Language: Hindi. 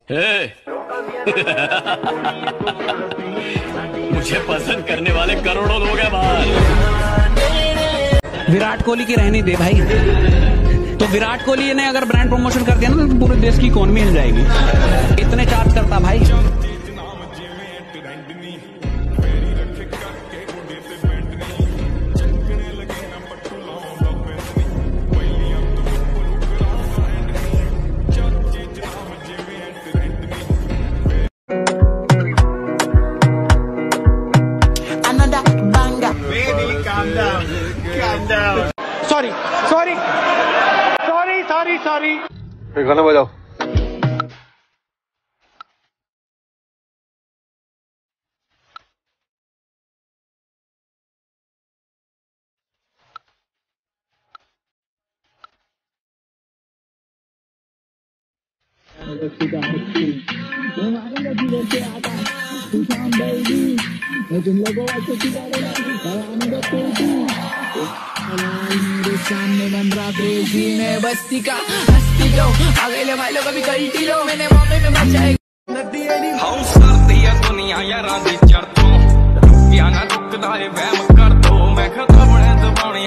मुझे पसंद करने वाले करोड़ों लोग हैं बाहर। विराट कोहली की रहने दे भाई। तो विराट कोहली ने अगर ब्रांड प्रमोशन कर दिया ना तो पूरे देश की इकोनॉमी हिल जाएगी। इतने चार्ज करता भाई। सॉरी। गाना बजाओ। तुम लोगों मेरे सामने बन रहा क्रेजी में बस्ती का हस्ती लो अगले भाई लोग अभी गलती लो मैंने मामले में बचाए हाउस करती है दुनिया यारा दी चढ़ तो रुकिया ना रुकदा है वहम कर दो मैं खत्म ने दबाने